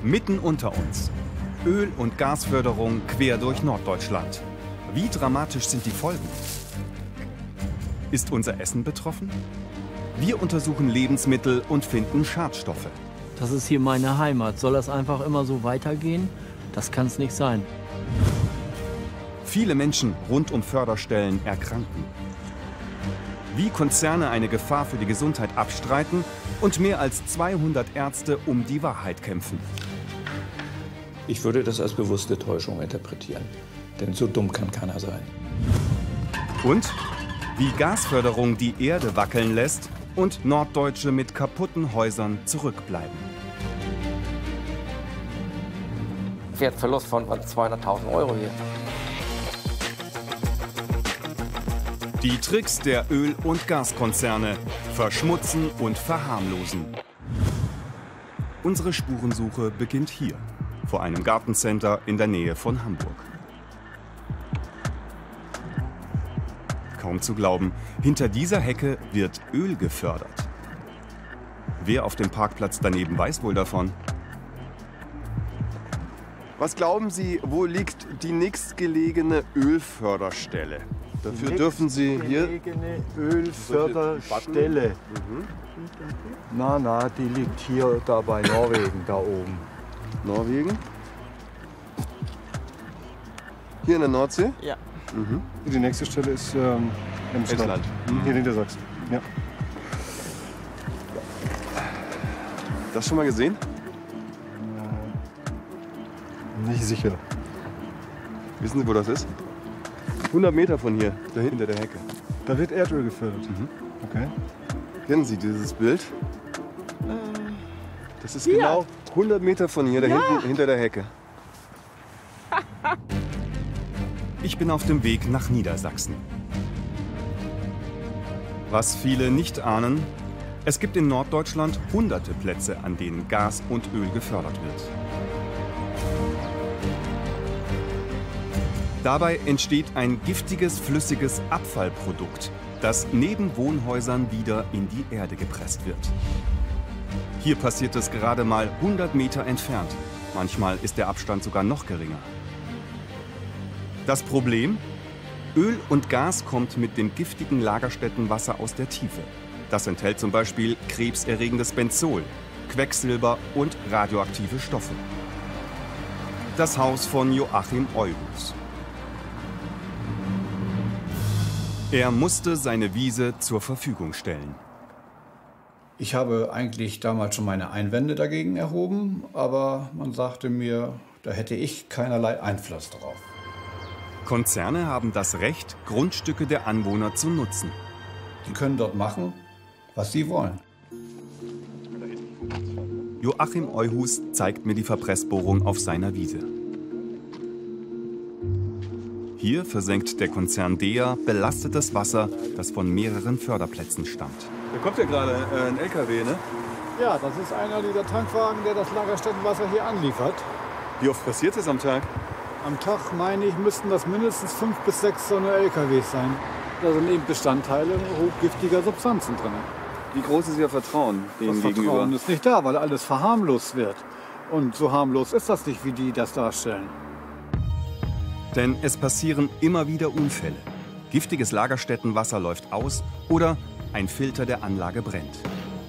Mitten unter uns. Öl- und Gasförderung quer durch Norddeutschland. Wie dramatisch sind die Folgen? Ist unser Essen betroffen? Wir untersuchen Lebensmittel und finden Schadstoffe. Das ist hier meine Heimat. Soll das einfach immer so weitergehen? Das kann es nicht sein. Viele Menschen rund um Förderstellen erkranken. Wie Konzerne eine Gefahr für die Gesundheit abstreiten und mehr als 200 Ärzte um die Wahrheit kämpfen. Ich würde das als bewusste Täuschung interpretieren. Denn so dumm kann keiner sein. Und wie Gasförderung die Erde wackeln lässt und Norddeutsche mit kaputten Häusern zurückbleiben. Wertverlust von 200.000 Euro hier. Die Tricks der Öl- und Gaskonzerne verschmutzen und verharmlosen. Unsere Spurensuche beginnt hier, vor einem Gartencenter in der Nähe von Hamburg. Kaum zu glauben, hinter dieser Hecke wird Öl gefördert. Wer auf dem Parkplatz daneben weiß wohl davon? Was glauben Sie, wo liegt die nächstgelegene Ölförderstelle? Dafür dürfen Sie hier... Gelegene Ölförderstelle. Na, die liegt hier da bei Norwegen, da oben. Norwegen? Hier in der Nordsee? Ja. Die nächste Stelle ist Emsland. Hier in Niedersachsen. Ja. Das schon mal gesehen? Nicht sicher. Wissen Sie, wo das ist? 100 Meter von hier, da hinter der Hecke. Da wird Erdöl gefördert. Okay. Kennen Sie dieses Bild? Das ist genau 100 Meter von hier, da hinten hinter der Hecke. Ich bin auf dem Weg nach Niedersachsen. Was viele nicht ahnen, es gibt in Norddeutschland hunderte Plätze, an denen Gas und Öl gefördert wird. Dabei entsteht ein giftiges, flüssiges Abfallprodukt, das neben Wohnhäusern wieder in die Erde gepresst wird. Hier passiert es gerade mal 100 Meter entfernt. Manchmal ist der Abstand sogar noch geringer. Das Problem? Öl und Gas kommt mit dem giftigen Lagerstättenwasser aus der Tiefe. Das enthält zum Beispiel krebserregendes Benzol, Quecksilber und radioaktive Stoffe. Das Haus von Joachim Euhus. Er musste seine Wiese zur Verfügung stellen. Ich habe eigentlich damals schon meine Einwände dagegen erhoben, aber man sagte mir, da hätte ich keinerlei Einfluss drauf. Konzerne haben das Recht, Grundstücke der Anwohner zu nutzen. Die können dort machen, was sie wollen. Joachim Euhus zeigt mir die Verpressbohrung auf seiner Wiese. Hier versenkt der Konzern DEA belastetes Wasser, das von mehreren Förderplätzen stammt. Da kommt ja gerade ein LKW, ne? Ja, das ist einer dieser Tankwagen, der das Lagerstättenwasser hier anliefert. Wie oft passiert das am Tag? Am Tag, meine ich, müssten das mindestens 5 bis 6 so eine LKWs sein. Da sind eben Bestandteile hochgiftiger Substanzen drin. Wie groß ist Ihr Vertrauen denen Das gegenüber? Vertrauen ist nicht da, weil alles verharmlost wird. Und so harmlos ist das nicht, wie die das darstellen. Denn es passieren immer wieder Unfälle. Giftiges Lagerstättenwasser läuft aus oder ein Filter der Anlage brennt.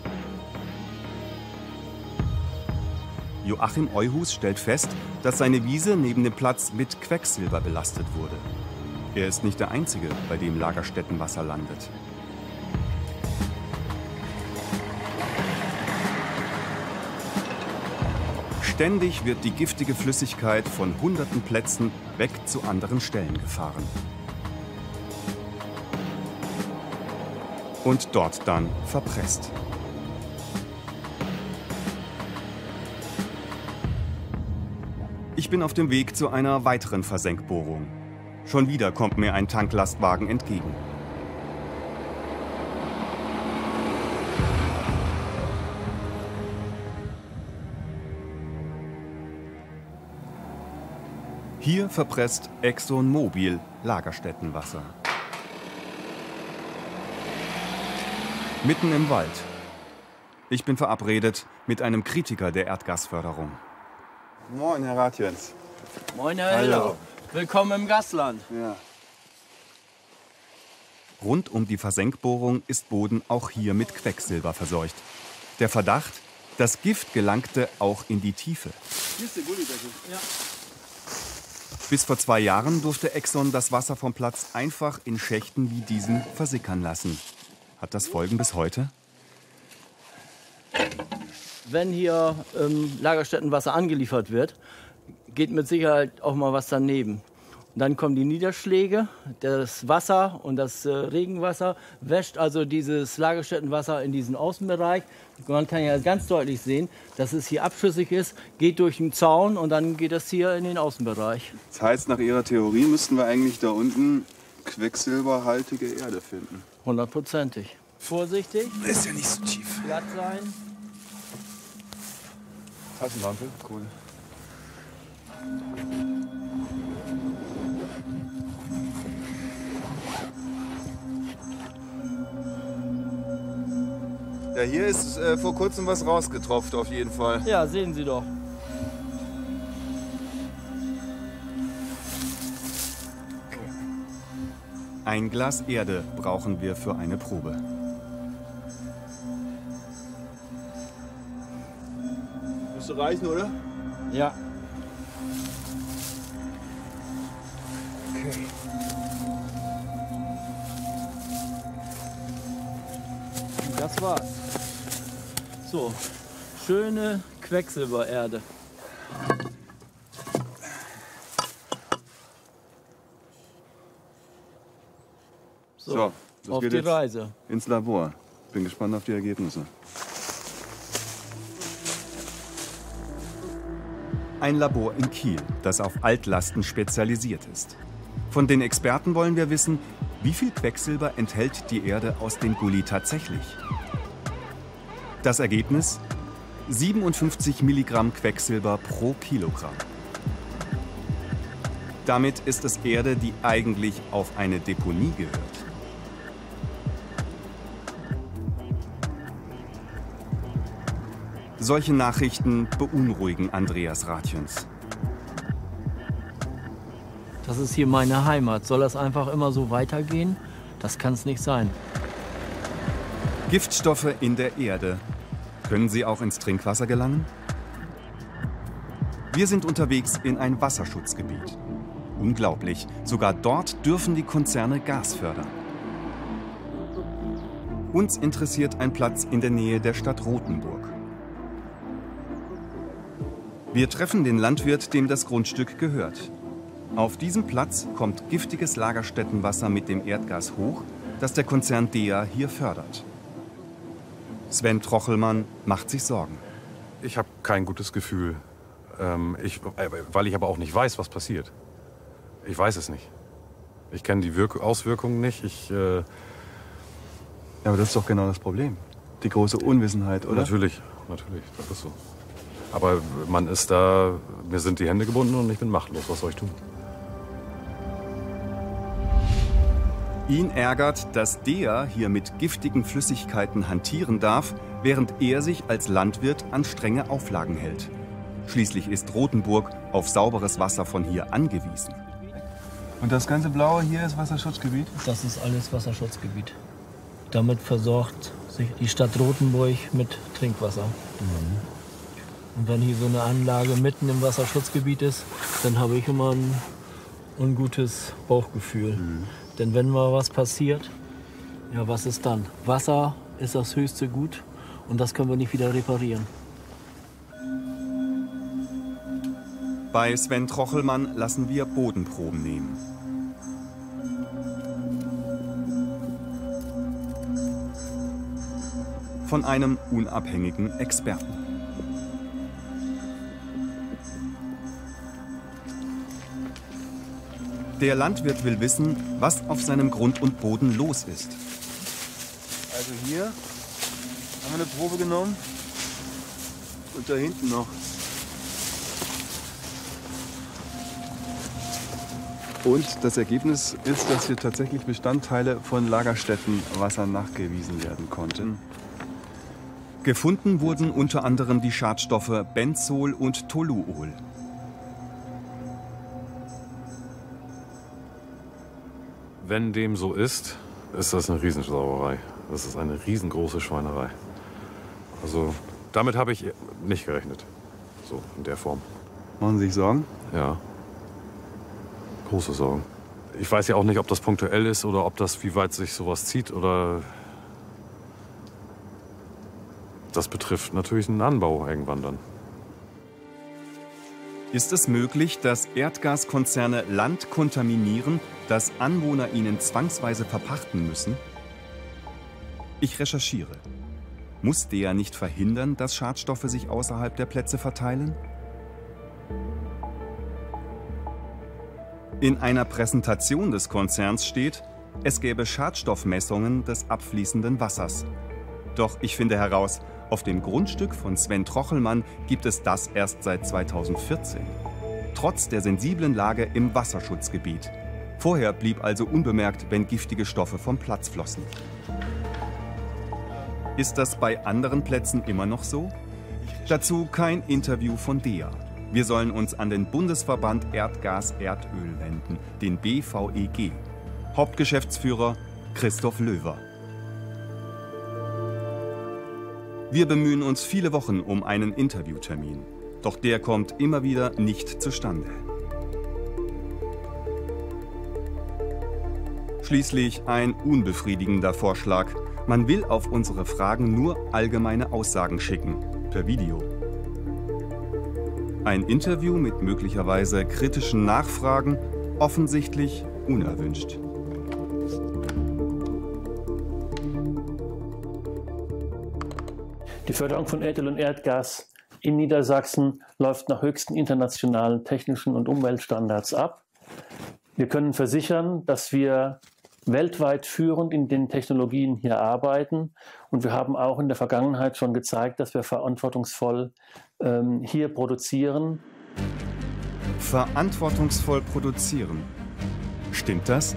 Joachim Euhus stellt fest, dass seine Wiese neben dem Platz mit Quecksilber belastet wurde. Er ist nicht der Einzige, bei dem Lagerstättenwasser landet. Ständig wird die giftige Flüssigkeit von hunderten Plätzen weg zu anderen Stellen gefahren. Und dort dann verpresst. Ich bin auf dem Weg zu einer weiteren Versenkbohrung. Schon wieder kommt mir ein Tanklastwagen entgegen. Hier verpresst ExxonMobil Lagerstättenwasser. Mitten im Wald. Ich bin verabredet mit einem Kritiker der Erdgasförderung. Moin, Herr Ratjens. Moin, Herr Heller. Willkommen im Gastland. Ja. Rund um die Versenkbohrung ist Boden auch hier mit Quecksilber verseucht. Der Verdacht, das Gift gelangte auch in die Tiefe. Hier ist der Gullideckel. Ja. Bis vor 2 Jahren durfte Exxon das Wasser vom Platz einfach in Schächten wie diesen versickern lassen. Hat das Folgen bis heute? Wenn hier Lagerstättenwasser angeliefert wird, geht mit Sicherheit auch mal was daneben. Und dann kommen die Niederschläge, das Wasser und das Regenwasser wäscht also dieses Lagerstättenwasser in diesen Außenbereich. Man kann ja ganz deutlich sehen, dass es hier abschüssig ist, geht durch den Zaun und dann geht das hier in den Außenbereich. Das heißt, nach Ihrer Theorie müssten wir eigentlich da unten quecksilberhaltige Erde finden. 100%. Vorsichtig, Ist ja nicht so tief. glatt sein. Taschenlampe, cool. Ja, hier ist vor kurzem was rausgetropft, auf jeden Fall. Ja, sehen Sie doch. Ein Glas Erde brauchen wir für eine Probe. Müsste reichen, oder? Ja. Okay. Das war's. So, schöne Quecksilbererde. So, das auf geht die jetzt Reise. ins Labor. Bin gespannt auf die Ergebnisse. Ein Labor in Kiel, das auf Altlasten spezialisiert ist. Von den Experten wollen wir wissen, wie viel Quecksilber enthält die Erde aus dem Gully tatsächlich? Das Ergebnis? 57 Milligramm Quecksilber pro Kilogramm. Damit ist es Erde, die eigentlich auf eine Deponie gehört. Solche Nachrichten beunruhigen Andreas Ratjens. Das ist hier meine Heimat. Soll das einfach immer so weitergehen? Das kann es nicht sein. Giftstoffe in der Erde. Können sie auch ins Trinkwasser gelangen? Wir sind unterwegs in ein Wasserschutzgebiet. Unglaublich, sogar dort dürfen die Konzerne Gas fördern. Uns interessiert ein Platz in der Nähe der Stadt Rothenburg. Wir treffen den Landwirt, dem das Grundstück gehört. Auf diesem Platz kommt giftiges Lagerstättenwasser mit dem Erdgas hoch, das der Konzern DEA hier fördert. Sven Trochelmann macht sich Sorgen. Ich habe kein gutes Gefühl, weil ich aber auch nicht weiß, was passiert. Ich weiß es nicht. Ich kenne die Auswirkungen nicht. Ja, aber das ist doch genau das Problem. Die große Unwissenheit, oder? Natürlich, das ist so. Aber man ist da, mir sind die Hände gebunden und ich bin machtlos. Was soll ich tun? Ihn ärgert, dass DEA hier mit giftigen Flüssigkeiten hantieren darf, während er sich als Landwirt an strenge Auflagen hält. Schließlich ist Rothenburg auf sauberes Wasser von hier angewiesen. Und das ganze Blaue hier ist Wasserschutzgebiet? Das ist alles Wasserschutzgebiet. Damit versorgt sich die Stadt Rothenburg mit Trinkwasser. Und wenn hier so eine Anlage mitten im Wasserschutzgebiet ist, dann habe ich immer ein ungutes Bauchgefühl. Denn wenn mal was passiert, ja, was ist dann? Wasser ist das höchste Gut und das können wir nicht wieder reparieren. Bei Sven Trochelmann lassen wir Bodenproben nehmen. Von einem unabhängigen Experten. Der Landwirt will wissen, was auf seinem Grund und Boden los ist. Also hier haben wir eine Probe genommen und da hinten noch. Und das Ergebnis ist, dass hier tatsächlich Bestandteile von Lagerstättenwasser nachgewiesen werden konnten. Gefunden wurden unter anderem die Schadstoffe Benzol und Toluol. wenn dem so ist das eine Riesensauerei. Das ist eine riesengroße Schweinerei. Also damit habe ich nicht gerechnet. So in der Form. Machen Sie sich Sorgen? Ja. Große Sorgen. Ich weiß ja auch nicht, ob das punktuell ist oder ob das, wie weit sich sowas zieht oder. Das betrifft natürlich einen Anbau irgendwann dann. Ist es möglich, dass Erdgaskonzerne Land kontaminieren, das Anwohner ihnen zwangsweise verpachten müssen? Ich recherchiere. Muss DEA nicht verhindern, dass Schadstoffe sich außerhalb der Plätze verteilen? In einer Präsentation des Konzerns steht, es gäbe Schadstoffmessungen des abfließenden Wassers. Doch ich finde heraus, auf dem Grundstück von Sven Trochelmann gibt es das erst seit 2014. Trotz der sensiblen Lage im Wasserschutzgebiet. Vorher blieb also unbemerkt, wenn giftige Stoffe vom Platz flossen. Ist das bei anderen Plätzen immer noch so? Dazu kein Interview von DEA. Wir sollen uns an den Bundesverband Erdgas-Erdöl wenden, den BVEG. Hauptgeschäftsführer Christoph Löwer. Wir bemühen uns viele Wochen um einen Interviewtermin. Doch der kommt immer wieder nicht zustande. Schließlich ein unbefriedigender Vorschlag. Man will auf unsere Fragen nur allgemeine Aussagen schicken, per Video. Ein Interview mit möglicherweise kritischen Nachfragen, offensichtlich unerwünscht. Die Förderung von Erdöl und Erdgas in Niedersachsen läuft nach höchsten internationalen technischen und Umweltstandards ab. Wir können versichern, dass wir weltweit führend in den Technologien hier arbeiten. Und wir haben auch in der Vergangenheit schon gezeigt, dass wir verantwortungsvoll hier produzieren. Verantwortungsvoll produzieren. Stimmt das?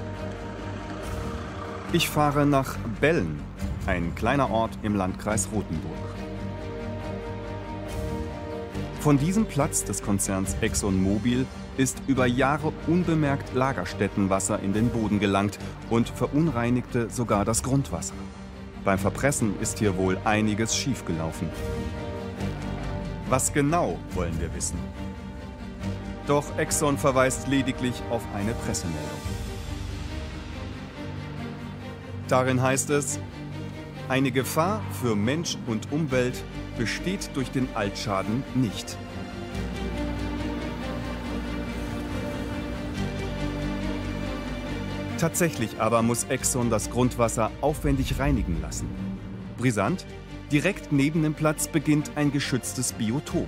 Ich fahre nach Bellen, ein kleiner Ort im Landkreis Rothenburg. Von diesem Platz des Konzerns ExxonMobil ist über Jahre unbemerkt Lagerstättenwasser in den Boden gelangt und verunreinigte sogar das Grundwasser. Beim Verpressen ist hier wohl einiges schiefgelaufen. Was genau, wollen wir wissen. Doch Exxon verweist lediglich auf eine Pressemeldung. Darin heißt es, eine Gefahr für Mensch und Umwelt besteht durch den Altschaden nicht. Tatsächlich aber muss Exxon das Grundwasser aufwendig reinigen lassen. Brisant, direkt neben dem Platz beginnt ein geschütztes Biotop.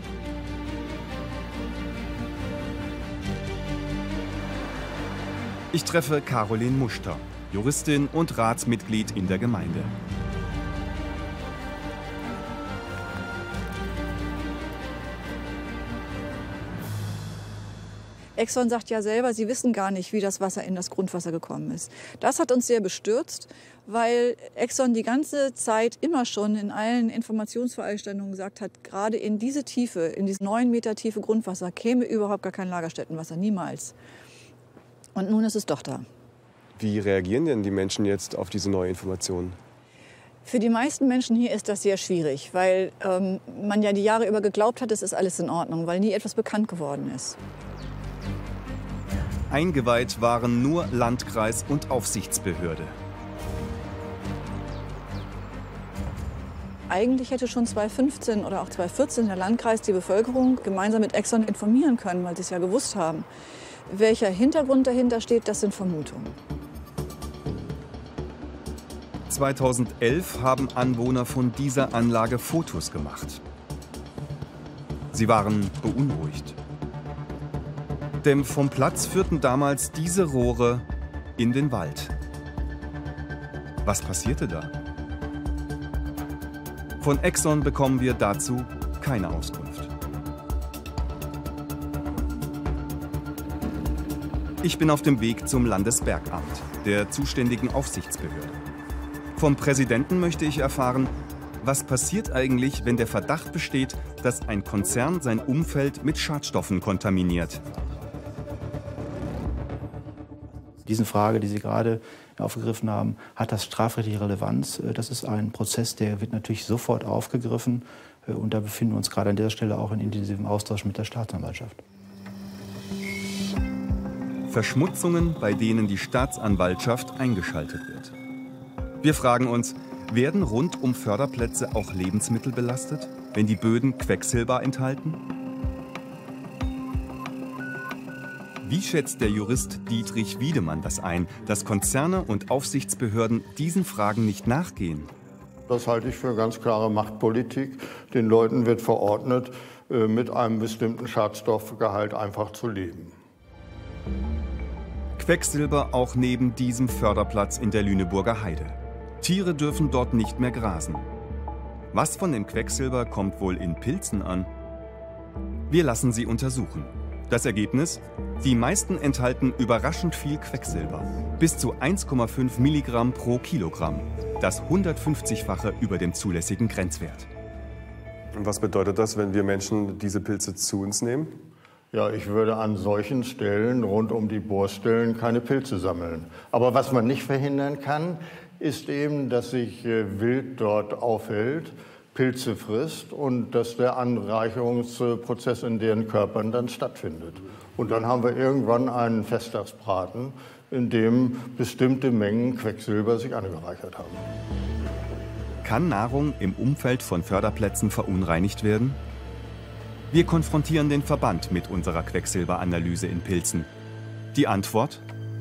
Ich treffe Caroline Muster, Juristin und Ratsmitglied in der Gemeinde. Exxon sagt ja selber, sie wissen gar nicht, wie das Wasser in das Grundwasser gekommen ist. Das hat uns sehr bestürzt, weil Exxon die ganze Zeit immer schon in allen Informationsveranstaltungen gesagt hat, gerade in diese Tiefe, in dieses 9 Meter tiefe Grundwasser käme überhaupt gar kein Lagerstättenwasser, niemals. Und nun ist es doch da. Wie reagieren denn die Menschen jetzt auf diese neue Information? Für die meisten Menschen hier ist das sehr schwierig, weil man ja die Jahre über geglaubt hat, es ist alles in Ordnung, weil nie etwas bekannt geworden ist. Eingeweiht waren nur Landkreis und Aufsichtsbehörde. Eigentlich hätte schon 2015 oder auch 2014 der Landkreis die Bevölkerung gemeinsam mit Exxon informieren können, weil sie es ja gewusst haben. Welcher Hintergrund dahinter steht, das sind Vermutungen. 2011 haben Anwohner von dieser Anlage Fotos gemacht. Sie waren beunruhigt. Denn vom Platz führten damals diese Rohre in den Wald. Was passierte da? Von Exxon bekommen wir dazu keine Auskunft. Ich bin auf dem Weg zum Landesbergamt, der zuständigen Aufsichtsbehörde. Vom Präsidenten möchte ich erfahren, was passiert eigentlich, wenn der Verdacht besteht, dass ein Konzern sein Umfeld mit Schadstoffen kontaminiert. Diese Frage, die Sie gerade aufgegriffen haben, hat das strafrechtliche Relevanz? Das ist ein Prozess, der wird natürlich sofort aufgegriffen. Und da befinden wir uns gerade an dieser Stelle auch in intensivem Austausch mit der Staatsanwaltschaft. Verschmutzungen, bei denen die Staatsanwaltschaft eingeschaltet wird. Wir fragen uns, werden rund um Förderplätze auch Lebensmittel belastet, wenn die Böden Quecksilber enthalten? Wie schätzt der Jurist Dietrich Wiedemann das ein, dass Konzerne und Aufsichtsbehörden diesen Fragen nicht nachgehen? Das halte ich für ganz klare Machtpolitik. Den Leuten wird verordnet, mit einem bestimmten Schadstoffgehalt einfach zu leben. Quecksilber auch neben diesem Förderplatz in der Lüneburger Heide. Tiere dürfen dort nicht mehr grasen. Was von dem Quecksilber kommt wohl in Pilzen an? Wir lassen sie untersuchen. Das Ergebnis? Die meisten enthalten überraschend viel Quecksilber. Bis zu 1,5 Milligramm pro Kilogramm. Das 150-fache über dem zulässigen Grenzwert. Und was bedeutet das, wenn wir Menschen diese Pilze zu uns nehmen? Ja, ich würde an solchen Stellen rund um die Bohrstellen keine Pilze sammeln. Aber was man nicht verhindern kann, ist eben, dass sich Wild dort aufhält, Pilze frisst und dass der Anreicherungsprozess in deren Körpern dann stattfindet. Und dann haben wir irgendwann einen Festtagsbraten, in dem bestimmte Mengen Quecksilber sich angereichert haben. Kann Nahrung im Umfeld von Förderplätzen verunreinigt werden? Wir konfrontieren den Verband mit unserer Quecksilberanalyse in Pilzen. Die Antwort?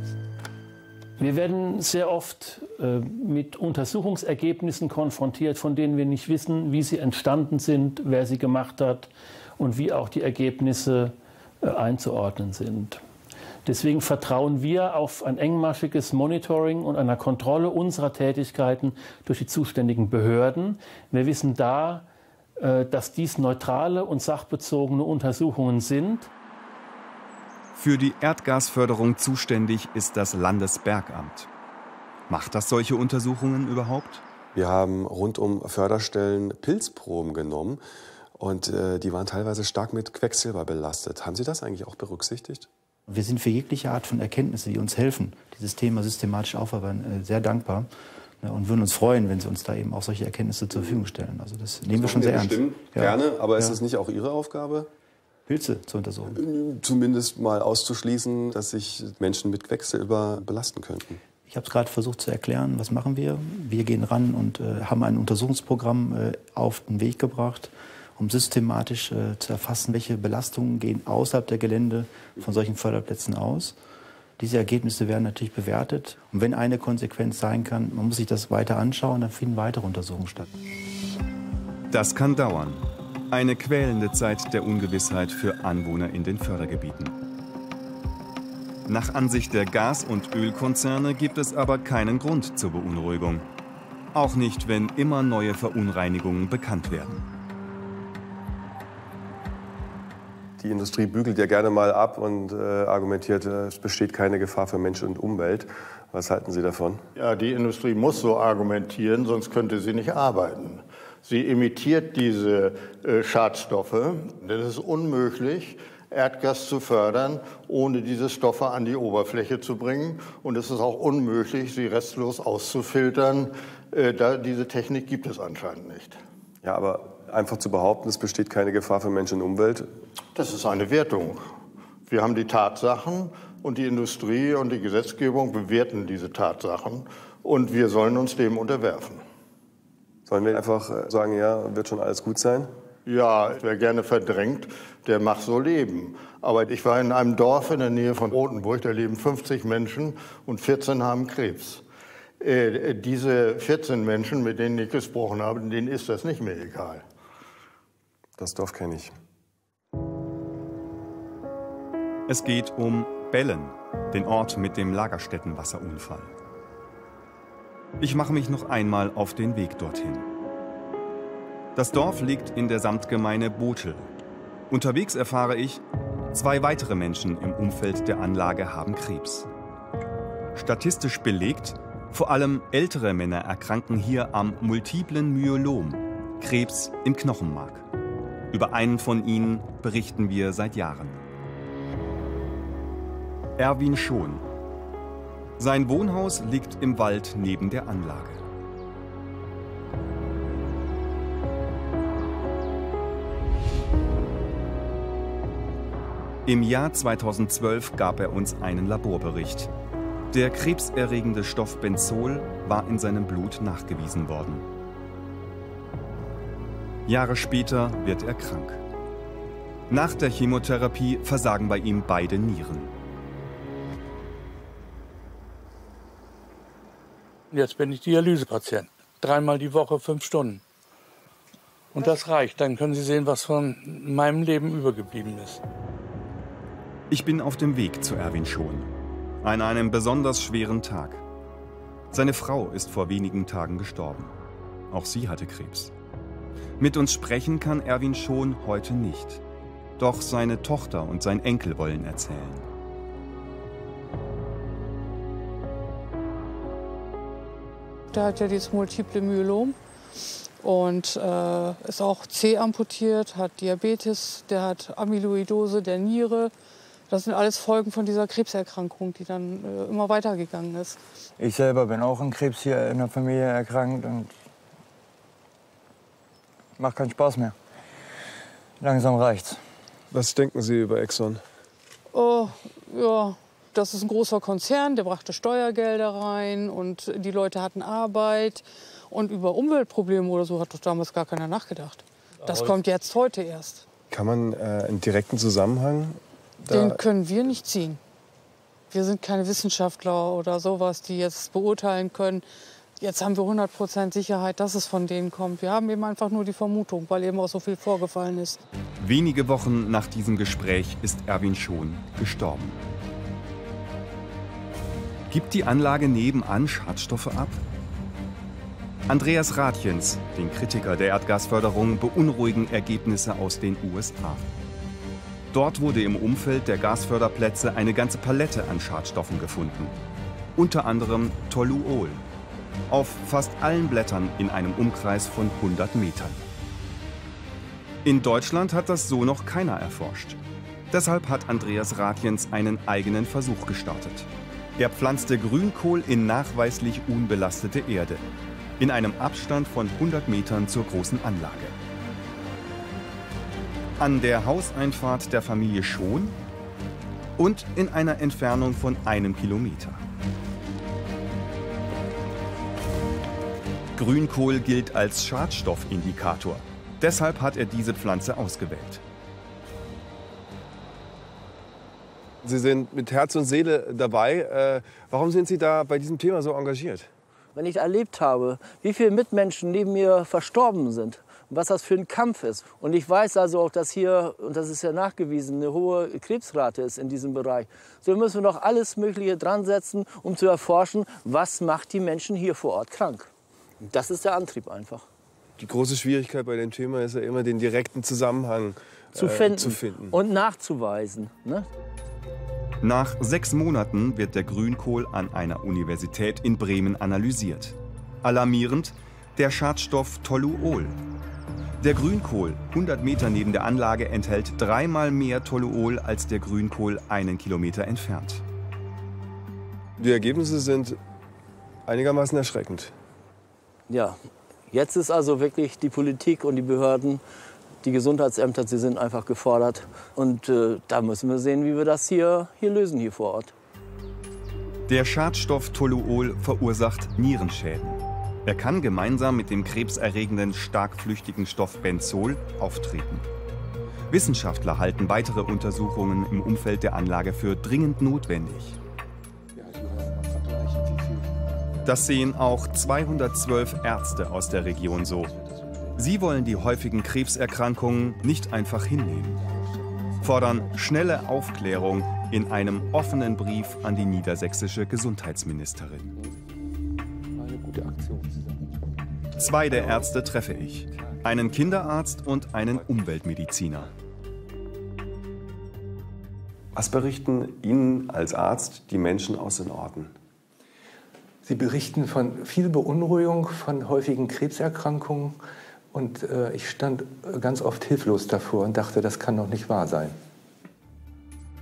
Wir werden sehr oft mit Untersuchungsergebnissen konfrontiert, von denen wir nicht wissen, wie sie entstanden sind, wer sie gemacht hat und wie auch die Ergebnisse einzuordnen sind. Deswegen vertrauen wir auf ein engmaschiges Monitoring und eine Kontrolle unserer Tätigkeiten durch die zuständigen Behörden. Wir wissen da, dass dies neutrale und sachbezogene Untersuchungen sind. Für die Erdgasförderung zuständig ist das Landesbergamt. Macht das solche Untersuchungen überhaupt? Wir haben rund um Förderstellen Pilzproben genommen und die waren teilweise stark mit Quecksilber belastet. Haben Sie das eigentlich auch berücksichtigt? Wir sind für jegliche Art von Erkenntnisse, die uns helfen, dieses Thema systematisch aufarbeiten, sehr dankbar. Und würden uns freuen, wenn Sie uns da eben auch solche Erkenntnisse zur Verfügung stellen. Also das nehmen wir schon sehr ernst. Ja. Gerne, aber ist es nicht auch Ihre Aufgabe? Pilze zu untersuchen. Zumindest mal auszuschließen, dass sich Menschen mit Quecksilber belasten könnten. Ich habe es gerade versucht zu erklären, was machen wir. Wir gehen ran und haben ein Untersuchungsprogramm auf den Weg gebracht, um systematisch zu erfassen, welche Belastungen gehen außerhalb der Gelände von solchen Förderplätzen aus. Diese Ergebnisse werden natürlich bewertet. Und wenn eine Konsequenz sein kann, man muss sich das weiter anschauen, dann finden weitere Untersuchungen statt. Das kann dauern. Eine quälende Zeit der Ungewissheit für Anwohner in den Fördergebieten. Nach Ansicht der Gas- und Ölkonzerne gibt es aber keinen Grund zur Beunruhigung. Auch nicht, wenn immer neue Verunreinigungen bekannt werden. Die Industrie bügelt ja gerne mal ab und argumentiert, es besteht keine Gefahr für Mensch und Umwelt. Was halten Sie davon? Ja, die Industrie muss so argumentieren, sonst könnte sie nicht arbeiten. Sie emittiert diese Schadstoffe. Denn es ist unmöglich, Erdgas zu fördern, ohne diese Stoffe an die Oberfläche zu bringen. Und es ist auch unmöglich, sie restlos auszufiltern. Diese Technik gibt es anscheinend nicht. Ja, aber einfach zu behaupten, es besteht keine Gefahr für Mensch und Umwelt? Das ist eine Wertung. Wir haben die Tatsachen und die Industrie und die Gesetzgebung bewerten diese Tatsachen und wir sollen uns dem unterwerfen. Sollen wir einfach sagen, ja, wird schon alles gut sein? Ja, wer gerne verdrängt, der mag so leben. Aber ich war in einem Dorf in der Nähe von Rothenburg, da leben 50 Menschen und 14 haben Krebs. Diese 14 Menschen, mit denen ich gesprochen habe, denen ist das nicht mehr egal. Das Dorf kenne ich. Es geht um Bellen, den Ort mit dem Lagerstättenwasserunfall. Ich mache mich noch einmal auf den Weg dorthin. Das Dorf liegt in der Samtgemeinde Botel. Unterwegs erfahre ich, 2 weitere Menschen im Umfeld der Anlage haben Krebs. Statistisch belegt, vor allem ältere Männer erkranken hier am multiplen Myelom, Krebs im Knochenmark. Über einen von ihnen berichten wir seit Jahren. Erwin Schon. Sein Wohnhaus liegt im Wald neben der Anlage. Im Jahr 2012 gab er uns einen Laborbericht. Der krebserregende Stoff Benzol war in seinem Blut nachgewiesen worden. Jahre später wird er krank. Nach der Chemotherapie versagen bei ihm beide Nieren. Jetzt bin ich Dialysepatient. 3-mal die Woche 5 Stunden. Und das reicht. Dann können Sie sehen, was von meinem Leben übergeblieben ist. Ich bin auf dem Weg zu Erwin Schon. An einem besonders schweren Tag. Seine Frau ist vor wenigen Tagen gestorben. Auch sie hatte Krebs. Mit uns sprechen kann Erwin Schon heute nicht. Doch seine Tochter und sein Enkel wollen erzählen. Der hat ja dieses Multiple Myelom und ist auch C amputiert, hat Diabetes, der hat Amyloidose der Niere. Das sind alles Folgen von dieser Krebserkrankung, die dann immer weitergegangen ist. Ich selber bin auch an Krebs hier in der Familie erkrankt und macht keinen Spaß mehr. Langsam reicht's. Was denken Sie über Exxon? Oh, ja, das ist ein großer Konzern, der brachte Steuergelder rein und die Leute hatten Arbeit. Und über Umweltprobleme oder so hat doch damals gar keiner nachgedacht. Das kommt jetzt heute erst. Kann man einen direkten Zusammenhang? Den können wir nicht ziehen. Wir sind keine Wissenschaftler oder sowas, die jetzt beurteilen können. Jetzt haben wir 100% Sicherheit, dass es von denen kommt. Wir haben eben einfach nur die Vermutung, weil eben auch so viel vorgefallen ist. Wenige Wochen nach diesem Gespräch ist Erwin Schon gestorben. Gibt die Anlage nebenan Schadstoffe ab? Andreas Rathjens, den Kritiker der Erdgasförderung, beunruhigen Ergebnisse aus den USA. Dort wurde im Umfeld der Gasförderplätze eine ganze Palette an Schadstoffen gefunden. Unter anderem Toluol. Auf fast allen Blättern in einem Umkreis von 100 Metern. In Deutschland hat das so noch keiner erforscht. Deshalb hat Andreas Rathjens einen eigenen Versuch gestartet. Er pflanzte Grünkohl in nachweislich unbelastete Erde. In einem Abstand von 100 Metern zur großen Anlage. An der Hauseinfahrt der Familie Schon und in einer Entfernung von 1 Kilometer. Grünkohl gilt als Schadstoffindikator. Deshalb hat er diese Pflanze ausgewählt. Sie sind mit Herz und Seele dabei. Warum sind Sie da bei diesem Thema so engagiert? Wenn ich erlebt habe, wie viele Mitmenschen neben mir verstorben sind und was das für ein Kampf ist. Und ich weiß also auch, dass hier, und das ist ja nachgewiesen, eine hohe Krebsrate ist in diesem Bereich. So müssen wir noch alles Mögliche dran setzen, um zu erforschen, was macht die Menschen hier vor Ort krank. Das ist der Antrieb einfach. Die große Schwierigkeit bei dem Thema ist ja immer, den direkten Zusammenhang zu finden und nachzuweisen. Ne? Nach 6 Monaten wird der Grünkohl an einer Universität in Bremen analysiert. Alarmierend, der Schadstoff Toluol. Der Grünkohl 100 Meter neben der Anlage enthält 3-mal mehr Toluol als der Grünkohl 1 Kilometer entfernt. Die Ergebnisse sind einigermaßen erschreckend. Ja, jetzt ist also wirklich die Politik und die Behörden, die Gesundheitsämter, sie sind einfach gefordert. Und da müssen wir sehen, wie wir das hier lösen hier vor Ort. Der Schadstoff Toluol verursacht Nierenschäden. Er kann gemeinsam mit dem krebserregenden, stark flüchtigen Stoff Benzol auftreten. Wissenschaftler halten weitere Untersuchungen im Umfeld der Anlage für dringend notwendig. Das sehen auch 212 Ärzte aus der Region so. Sie wollen die häufigen Krebserkrankungen nicht einfach hinnehmen. Fordern schnelle Aufklärung in einem offenen Brief an die niedersächsische Gesundheitsministerin. Eine gute Aktion. 2 der Ärzte treffe ich. Einen Kinderarzt und einen Umweltmediziner. Was berichten Ihnen als Arzt die Menschen aus den Orten? Sie berichten von viel Beunruhigung, von häufigen Krebserkrankungen. Und ich stand ganz oft hilflos davor und dachte, das kann doch nicht wahr sein.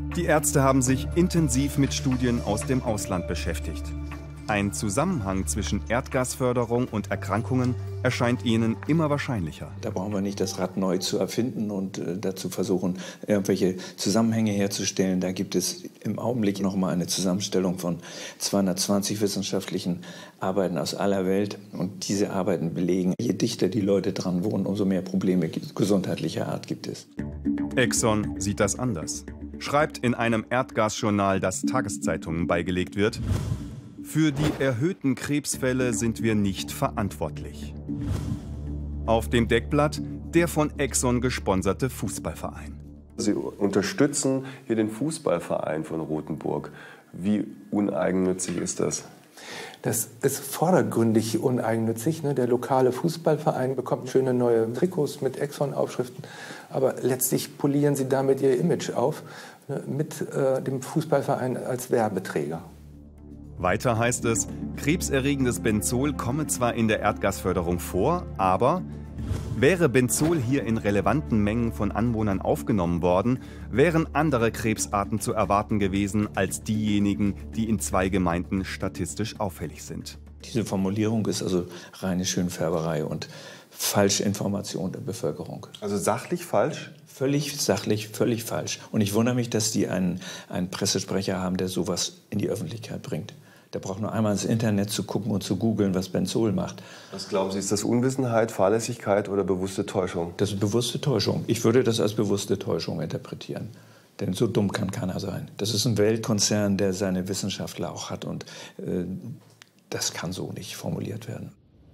Die Ärzte haben sich intensiv mit Studien aus dem Ausland beschäftigt. Ein Zusammenhang zwischen Erdgasförderung und Erkrankungen erscheint ihnen immer wahrscheinlicher. Da brauchen wir nicht das Rad neu zu erfinden und dazu versuchen, irgendwelche Zusammenhänge herzustellen. Da gibt es im Augenblick noch mal eine Zusammenstellung von 220 wissenschaftlichen Arbeiten aus aller Welt. Und diese Arbeiten belegen, je dichter die Leute dran wohnen, umso mehr Probleme gesundheitlicher Art gibt es. Exxon sieht das anders. Schreibt in einem Erdgasjournal, das Tageszeitungen beigelegt wird: Für die erhöhten Krebsfälle sind wir nicht verantwortlich. Auf dem Deckblatt der von Exxon gesponserte Fußballverein. Sie unterstützen hier den Fußballverein von Rotenburg. Wie uneigennützig ist das? Das ist vordergründig uneigennützig. Der lokale Fußballverein bekommt schöne neue Trikots mit Exxon-Aufschriften. Aber letztlich polieren sie damit ihr Image auf, mit dem Fußballverein als Werbeträger. Weiter heißt es, krebserregendes Benzol komme zwar in der Erdgasförderung vor, aber wäre Benzol hier in relevanten Mengen von Anwohnern aufgenommen worden, wären andere Krebsarten zu erwarten gewesen als diejenigen, die in 2 Gemeinden statistisch auffällig sind. Diese Formulierung ist also reine Schönfärberei und falsche Information der Bevölkerung. Also sachlich falsch? Völlig sachlich, völlig falsch. Und ich wundere mich, dass die einen Pressesprecher haben, der sowas in die Öffentlichkeit bringt. Der braucht nur einmal ins Internet zu gucken und zu googeln, was Benzol macht. Was glauben Sie, ist das Unwissenheit, Fahrlässigkeit oder bewusste Täuschung? Das ist bewusste Täuschung. Ich würde das als bewusste Täuschung interpretieren. Denn so dumm kann keiner sein. Das ist ein Weltkonzern, der seine Wissenschaftler auch hat. Und das kann so nicht formuliert werden.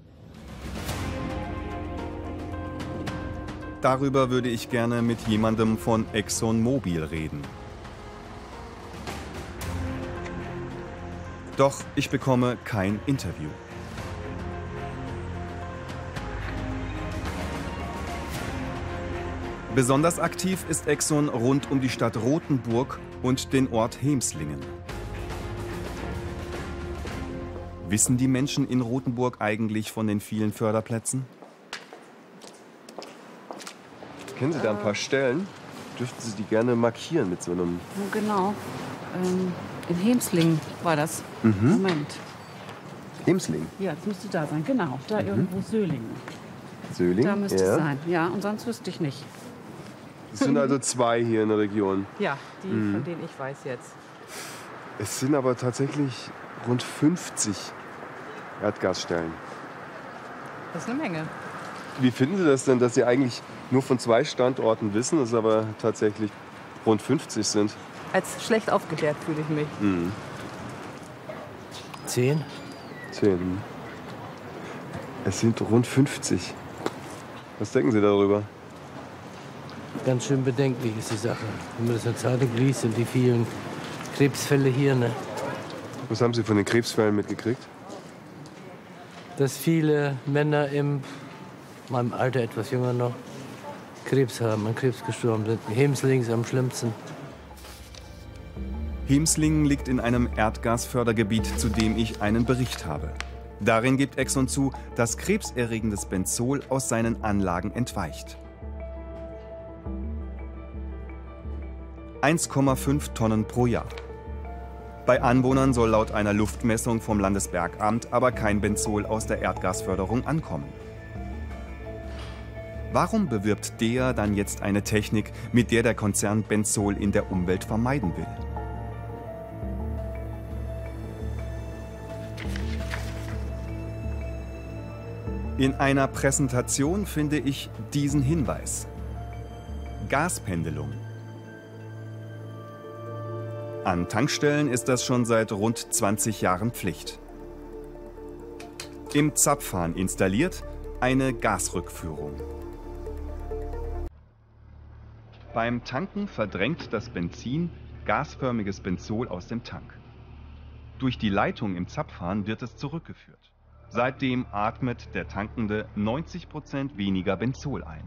Darüber würde ich gerne mit jemandem von ExxonMobil reden. Doch ich bekomme kein Interview. Besonders aktiv ist Exxon rund um die Stadt Rotenburg und den Ort Hemslingen. Wissen die Menschen in Rotenburg eigentlich von den vielen Förderplätzen? Kennen Sie da ein paar Stellen? Dürften Sie die gerne markieren mit so einem... Genau. In Hemslingen war das. Moment. Hemslingen? Ja, das müsste da sein. Genau, da irgendwo Söhlingen. Söhlingen? Da müsste es sein. Ja, und sonst wüsste ich nicht. Es sind also 2 hier in der Region. Ja, die, von denen ich weiß jetzt. Es sind aber tatsächlich rund 50 Erdgasstellen. Das ist eine Menge. Wie finden Sie das denn, dass Sie eigentlich nur von 2 Standorten wissen, es aber tatsächlich rund 50 sind? Als schlecht aufgeklärt fühle ich mich. 10? 10. Es sind rund 50. Was denken Sie darüber? Ganz schön bedenklich ist die Sache. Wenn man das in der Zeitung liest und die vielen Krebsfälle hier, ne? Was haben Sie von den Krebsfällen mitgekriegt? Dass viele Männer in meinem Alter, etwas jünger noch, Krebs haben, an Krebs gestorben sind. Hemslingen ist am schlimmsten. Hemslingen liegt in einem Erdgasfördergebiet, zu dem ich einen Bericht habe. Darin gibt Exxon zu, dass krebserregendes Benzol aus seinen Anlagen entweicht. 1,5 Tonnen pro Jahr. Bei Anwohnern soll laut einer Luftmessung vom Landesbergamt aber kein Benzol aus der Erdgasförderung ankommen. Warum bewirbt DEA dann jetzt eine Technik, mit der der Konzern Benzol in der Umwelt vermeiden will? In einer Präsentation finde ich diesen Hinweis: Gaspendelung. An Tankstellen ist das schon seit rund 20 Jahren Pflicht. Im Zapfhahn installiert eine Gasrückführung. Beim Tanken verdrängt das Benzin gasförmiges Benzol aus dem Tank. Durch die Leitung im Zapfhahn wird es zurückgeführt. Seitdem atmet der Tankende 90% weniger Benzol ein.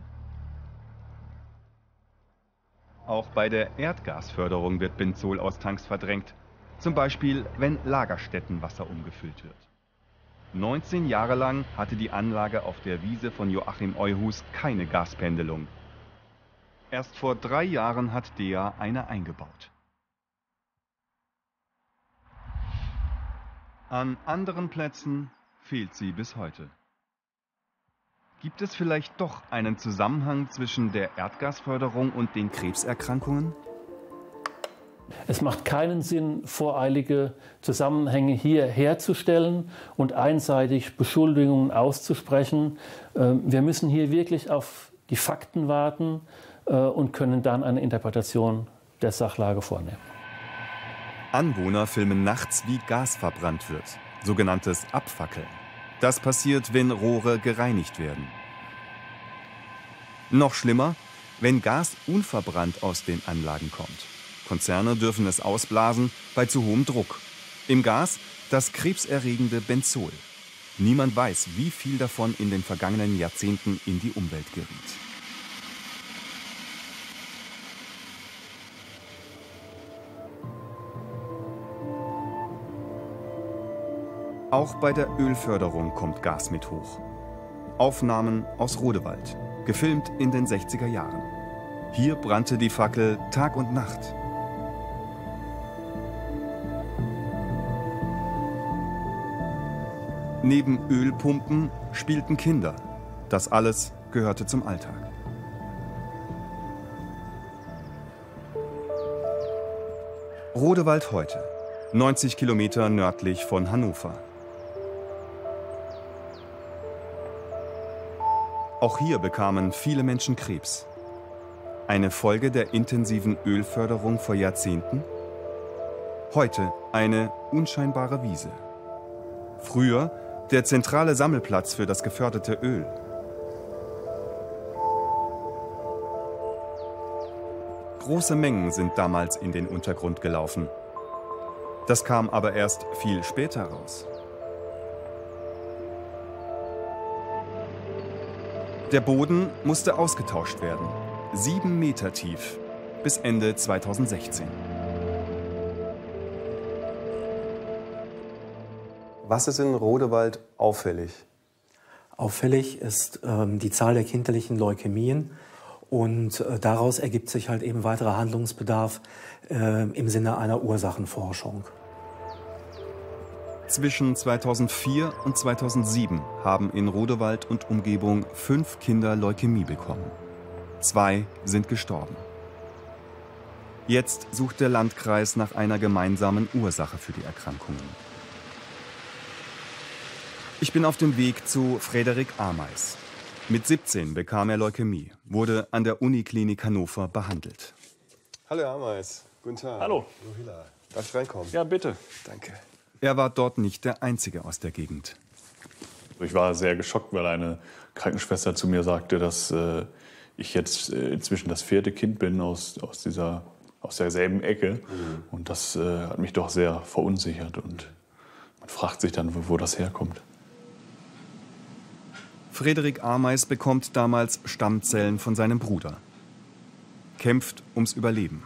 Auch bei der Erdgasförderung wird Benzol aus Tanks verdrängt, zum Beispiel wenn Lagerstättenwasser umgefüllt wird. 19 Jahre lang hatte die Anlage auf der Wiese von Joachim Euhus keine Gaspendelung. Erst vor 3 Jahren hat DEA eine eingebaut. An anderen Plätzen fehlt sie bis heute. Gibt es vielleicht doch einen Zusammenhang zwischen der Erdgasförderung und den Krebserkrankungen? Es macht keinen Sinn, voreilige Zusammenhänge hier herzustellen und einseitig Beschuldigungen auszusprechen. Wir müssen hier wirklich auf die Fakten warten und können dann eine Interpretation der Sachlage vornehmen. Anwohner filmen nachts, wie Gas verbrannt wird, sogenanntes Abfackeln. Das passiert, wenn Rohre gereinigt werden. Noch schlimmer, wenn Gas unverbrannt aus den Anlagen kommt. Konzerne dürfen es ausblasen bei zu hohem Druck. Im Gas das krebserregende Benzol. Niemand weiß, wie viel davon in den vergangenen Jahrzehnten in die Umwelt geriet. Auch bei der Ölförderung kommt Gas mit hoch. Aufnahmen aus Rodewald, gefilmt in den 60er Jahren. Hier brannte die Fackel Tag und Nacht. Neben Ölpumpen spielten Kinder. Das alles gehörte zum Alltag. Rodewald heute, 90 Kilometer nördlich von Hannover. Auch hier bekamen viele Menschen Krebs. Eine Folge der intensiven Ölförderung vor Jahrzehnten? Heute eine unscheinbare Wiese. Früher der zentrale Sammelplatz für das geförderte Öl. Große Mengen sind damals in den Untergrund gelaufen. Das kam aber erst viel später raus. Der Boden musste ausgetauscht werden. 7 Meter tief, bis Ende 2016. Was ist in Rodewald auffällig? Auffällig ist die Zahl der kindlichen Leukämien. Und daraus ergibt sich halt eben weiterer Handlungsbedarf im Sinne einer Ursachenforschung. Zwischen 2004 und 2007 haben in Rodewald und Umgebung 5 Kinder Leukämie bekommen. 2 sind gestorben. Jetzt sucht der Landkreis nach einer gemeinsamen Ursache für die Erkrankungen. Ich bin auf dem Weg zu Frederik Ameis. Mit 17 bekam er Leukämie, wurde an der Uniklinik Hannover behandelt. Hallo Herr Ameis, guten Tag. Hallo. Darf ich reinkommen? Ja, bitte. Danke. Er war dort nicht der Einzige aus der Gegend. Ich war sehr geschockt, weil eine Krankenschwester zu mir sagte, dass ich jetzt inzwischen das 4. Kind bin aus derselben Ecke. Mhm. Und das hat mich doch sehr verunsichert. Und man fragt sich dann, wo das herkommt. Frederik Ameis bekommt damals Stammzellen von seinem Bruder. Kämpft ums Überleben.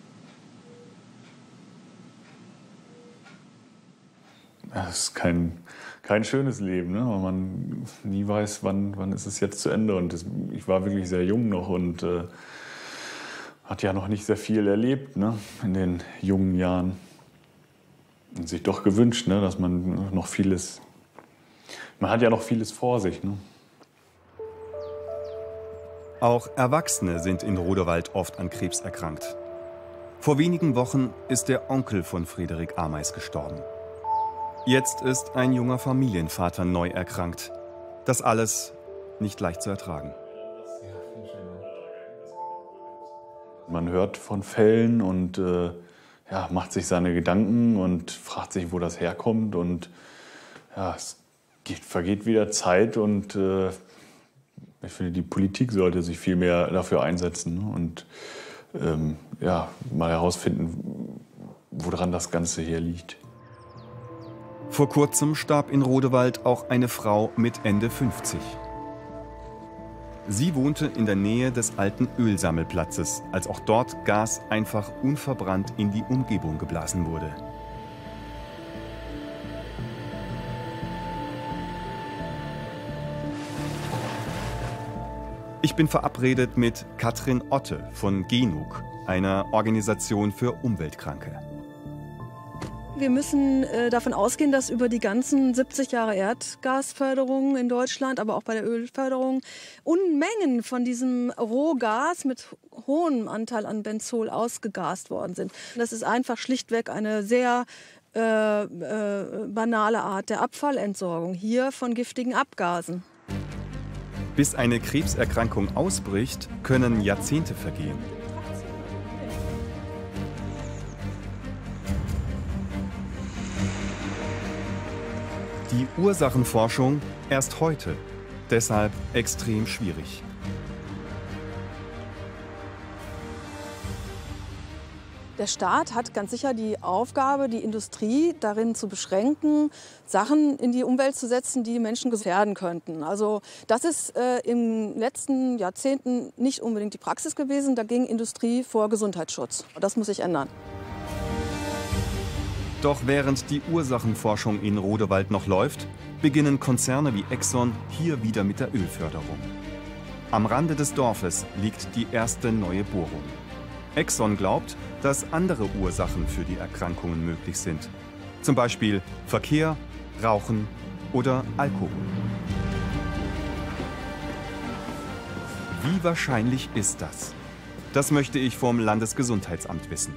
Das ist kein schönes Leben, ne? Weil man nie weiß, wann ist es jetzt zu Ende. Und ich war wirklich sehr jung noch und hat ja noch nicht sehr viel erlebt, ne? In den jungen Jahren. Und sich doch gewünscht, ne? Dass man noch vieles... Man hat ja noch vieles vor sich, ne? Auch Erwachsene sind in Rodewald oft an Krebs erkrankt. Vor wenigen Wochen ist der Onkel von Frederik Ameis gestorben. Jetzt ist ein junger Familienvater neu erkrankt. Das alles nicht leicht zu ertragen. Man hört von Fällen und macht sich seine Gedanken und fragt sich, wo das herkommt. Und ja, es vergeht wieder Zeit und ich finde, die Politik sollte sich viel mehr dafür einsetzen und mal herausfinden, woran das Ganze hier liegt. Vor kurzem starb in Rodewald auch eine Frau mit Ende 50. Sie wohnte in der Nähe des alten Ölsammelplatzes, als auch dort Gas einfach unverbrannt in die Umgebung geblasen wurde. Ich bin verabredet mit Katrin Otte von Genug, einer Organisation für Umweltkranke. Wir müssen davon ausgehen, dass über die ganzen 70 Jahre Erdgasförderung in Deutschland, aber auch bei der Ölförderung, Unmengen von diesem Rohgas mit hohem Anteil an Benzol ausgegast worden sind. Das ist einfach schlichtweg eine sehr banale Art der Abfallentsorgung hier von giftigen Abgasen. Bis eine Krebserkrankung ausbricht, können Jahrzehnte vergehen. Die Ursachenforschung erst heute, deshalb extrem schwierig. Der Staat hat ganz sicher die Aufgabe, die Industrie darin zu beschränken, Sachen in die Umwelt zu setzen, die Menschen gefährden könnten. Also das ist in den letzten Jahrzehnten nicht unbedingt die Praxis gewesen. Da ging Industrie vor Gesundheitsschutz. Das muss sich ändern. Doch während die Ursachenforschung in Rodewald noch läuft, beginnen Konzerne wie Exxon hier wieder mit der Ölförderung. Am Rande des Dorfes liegt die erste neue Bohrung. Exxon glaubt, dass andere Ursachen für die Erkrankungen möglich sind. Zum Beispiel Verkehr, Rauchen oder Alkohol. Wie wahrscheinlich ist das? Das möchte ich vom Landesgesundheitsamt wissen.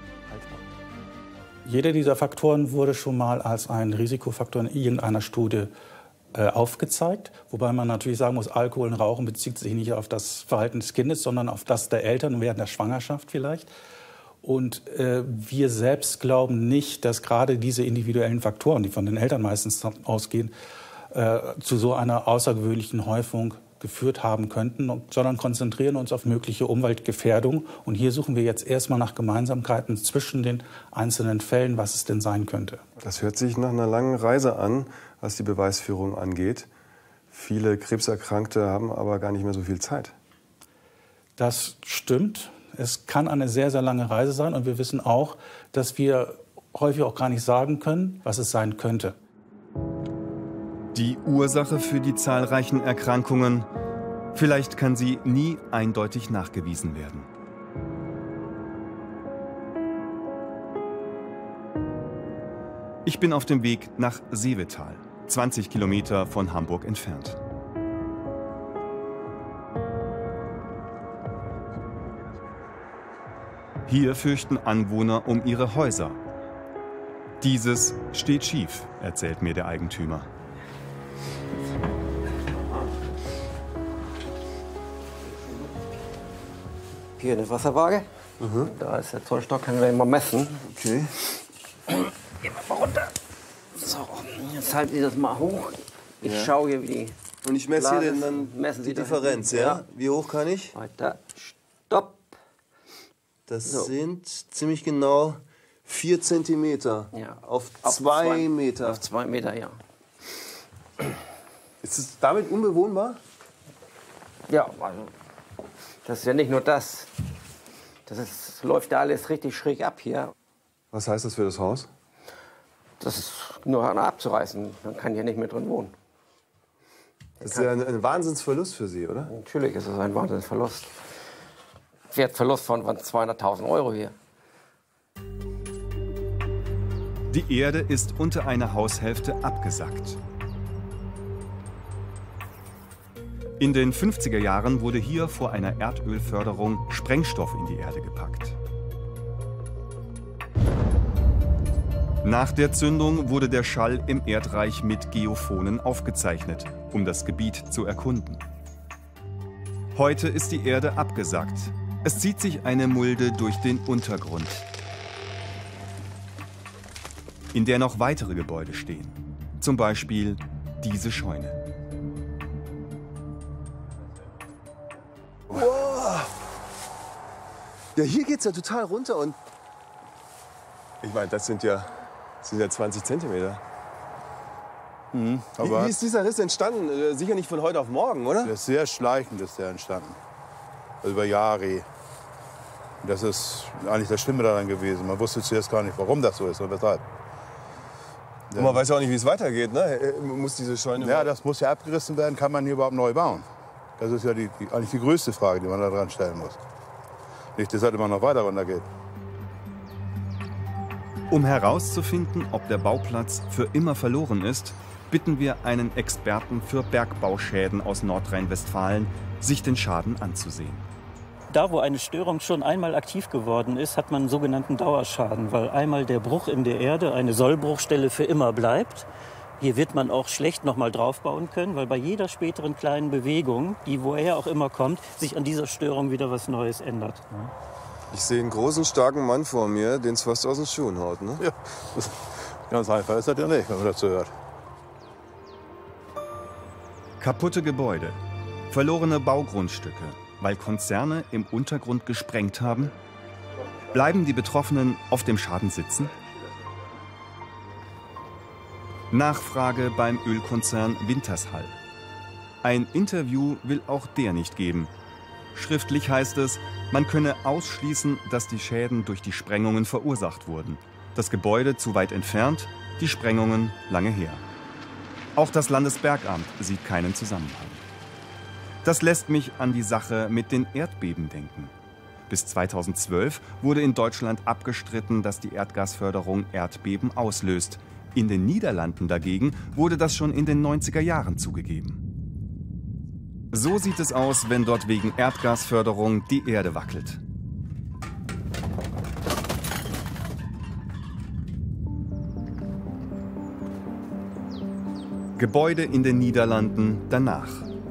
Jeder dieser Faktoren wurde schon mal als ein Risikofaktor in irgendeiner Studie aufgezeigt. Wobei man natürlich sagen muss, Alkohol und Rauchen bezieht sich nicht auf das Verhalten des Kindes, sondern auf das der Eltern während der Schwangerschaft vielleicht. Und wir selbst glauben nicht, dass gerade diese individuellen Faktoren, die von den Eltern meistens ausgehen, zu so einer außergewöhnlichen Häufung geführt haben könnten, sondern konzentrieren uns auf mögliche Umweltgefährdung. Und hier suchen wir jetzt erstmal nach Gemeinsamkeiten zwischen den einzelnen Fällen, was es denn sein könnte. Das hört sich nach einer langen Reise an, was die Beweisführung angeht. Viele Krebserkrankte haben aber gar nicht mehr so viel Zeit. Das stimmt. Es kann eine sehr, sehr lange Reise sein. Und wir wissen auch, dass wir häufig auch gar nicht sagen können, was es sein könnte. Die Ursache für die zahlreichen Erkrankungen, vielleicht kann sie nie eindeutig nachgewiesen werden. Ich bin auf dem Weg nach Seevetal, 20 Kilometer von Hamburg entfernt. Hier fürchten Anwohner um ihre Häuser. Dieses steht schief, erzählt mir der Eigentümer. Hier eine Wasserwaage. Da ist der Zollstock, können wir mal messen. Okay. Gehen wir mal runter. So, jetzt halten Sie das mal hoch. Ich schaue hier, wie die. Und ich messe hier dann messen Sie die Differenz, ja? Wie hoch kann ich? Weiter. Stopp. Das sind ziemlich genau 4 Zentimeter. Ja. Auf 2 Meter. Auf 2 Meter, ja. Ist es damit unbewohnbar? Ja, also das ist ja nicht nur das. Läuft da alles richtig schräg ab hier. Was heißt das für das Haus? Das ist nur abzureißen. Man kann hier nicht mehr drin wohnen. Das ist ja ein Wahnsinnsverlust für Sie, oder? Natürlich ist es ein Wahnsinnsverlust. Wertverlust von 200.000 Euro hier. Die Erde ist unter einer Haushälfte abgesackt. In den 50er Jahren wurde hier vor einer Erdölförderung Sprengstoff in die Erde gepackt. Nach der Zündung wurde der Schall im Erdreich mit Geophonen aufgezeichnet, um das Gebiet zu erkunden. Heute ist die Erde abgesackt. Es zieht sich eine Mulde durch den Untergrund, in der noch weitere Gebäude stehen. Zum Beispiel diese Scheune. Wow. Ja, hier geht's ja total runter und ich meine, das sind ja 20 Zentimeter. Aber wie ist dieser Riss entstanden? Sicher nicht von heute auf morgen, oder? Der ist sehr schleichend ist der entstanden. Also über Jahre. Und das ist eigentlich das Schlimme daran gewesen. Man wusste zuerst gar nicht, warum das so ist und weshalb. Und man weiß ja auch nicht, wie es weitergeht, ne? Muss diese Scheune... Ja, das muss ja abgerissen werden. Kann man hier überhaupt neu bauen? Das ist ja eigentlich die größte Frage, die man da dran stellen muss. Nicht, dass es halt immer noch weiter runtergeht. Um herauszufinden, ob der Bauplatz für immer verloren ist, bitten wir einen Experten für Bergbauschäden aus Nordrhein-Westfalen, sich den Schaden anzusehen. Da, wo eine Störung schon einmal aktiv geworden ist, hat man einen sogenannten Dauerschaden, weil einmal der Bruch in der Erde, eine Sollbruchstelle, für immer bleibt. Hier wird man auch schlecht noch mal draufbauen können, weil bei jeder späteren kleinen Bewegung, die woher auch immer kommt, sich an dieser Störung wieder was Neues ändert. Ich sehe einen großen, starken Mann vor mir, den es fast aus den Schuhen haut. Ne? Ja, ganz einfach ist das ja nicht, wenn man dazu hört. Kaputte Gebäude, verlorene Baugrundstücke, weil Konzerne im Untergrund gesprengt haben? Bleiben die Betroffenen auf dem Schaden sitzen? Nachfrage beim Ölkonzern Wintershall. Ein Interview will auch der nicht geben. Schriftlich heißt es, man könne ausschließen, dass die Schäden durch die Sprengungen verursacht wurden. Das Gebäude zu weit entfernt, die Sprengungen lange her. Auch das Landesbergamt sieht keinen Zusammenhang. Das lässt mich an die Sache mit den Erdbeben denken. Bis 2012 wurde in Deutschland abgestritten, dass die Erdgasförderung Erdbeben auslöst. In den Niederlanden dagegen wurde das schon in den 90er Jahren zugegeben. So sieht es aus, wenn dort wegen Erdgasförderung die Erde wackelt. Gebäude in den Niederlanden danach.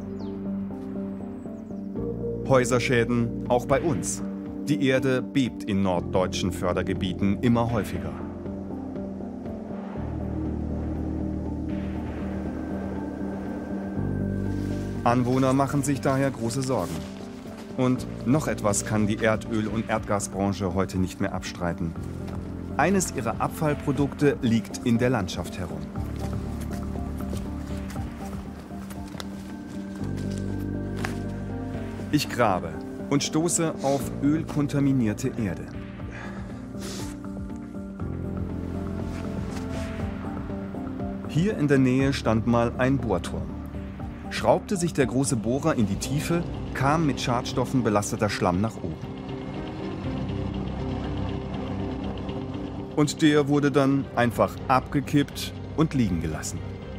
Häuserschäden auch bei uns. Die Erde bebt in norddeutschen Fördergebieten immer häufiger. Anwohner machen sich daher große Sorgen. Und noch etwas kann die Erdöl- und Erdgasbranche heute nicht mehr abstreiten. Eines ihrer Abfallprodukte liegt in der Landschaft herum. Ich grabe und stoße auf ölkontaminierte Erde. Hier in der Nähe stand mal ein Bohrturm. Schraubte sich der große Bohrer in die Tiefe, kam mit Schadstoffen belasteter Schlamm nach oben. Und der wurde dann einfach abgekippt und liegen gelassen.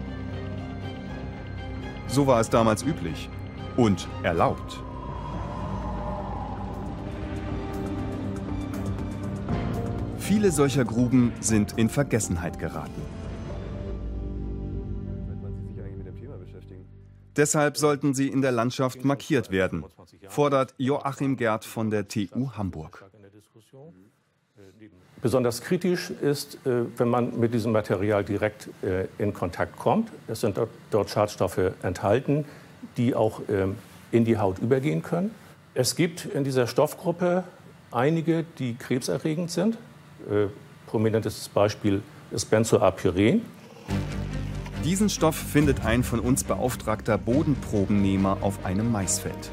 So war es damals üblich und erlaubt. Viele solcher Gruben sind in Vergessenheit geraten. Deshalb sollten sie in der Landschaft markiert werden, fordert Joachim Gerd von der TU Hamburg. Besonders kritisch ist, wenn man mit diesem Material direkt in Kontakt kommt. Es sind dort Schadstoffe enthalten, die auch in die Haut übergehen können. Es gibt in dieser Stoffgruppe einige, die krebserregend sind. Prominentes Beispiel ist Benzoapyren. Diesen Stoff findet ein von uns beauftragter Bodenprobennehmer auf einem Maisfeld.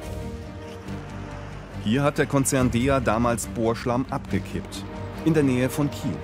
Hier hat der Konzern DEA damals Bohrschlamm abgekippt, in der Nähe von Kiel.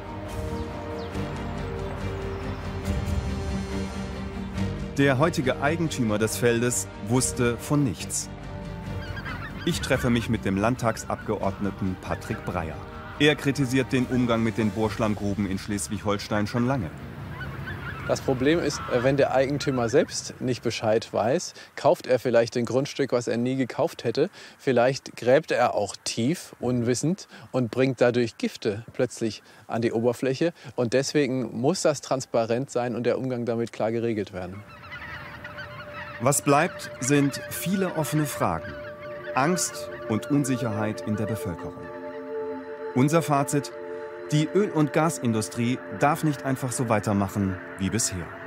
Der heutige Eigentümer des Feldes wusste von nichts. Ich treffe mich mit dem Landtagsabgeordneten Patrick Breyer. Er kritisiert den Umgang mit den Bohrschlammgruben in Schleswig-Holstein schon lange. Das Problem ist, wenn der Eigentümer selbst nicht Bescheid weiß, kauft er vielleicht ein Grundstück, was er nie gekauft hätte. Vielleicht gräbt er auch tief, unwissend, und bringt dadurch Gifte plötzlich an die Oberfläche. Und deswegen muss das transparent sein und der Umgang damit klar geregelt werden. Was bleibt, sind viele offene Fragen. Angst und Unsicherheit in der Bevölkerung. Unser Fazit: Die Öl- und Gasindustrie darf nicht einfach so weitermachen wie bisher.